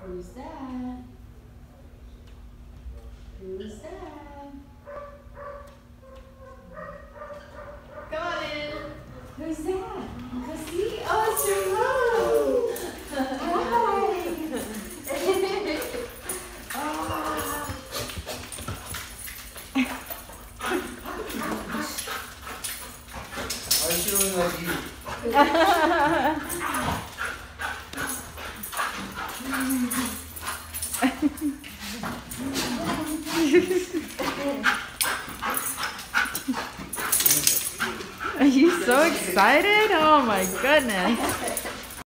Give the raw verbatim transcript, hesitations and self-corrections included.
Who's that? Who's that? Come on in. Who's that? Let's see. Oh, it's your mom. Hi. Oh. Why is she looking like you? Are you so excited? Oh my goodness.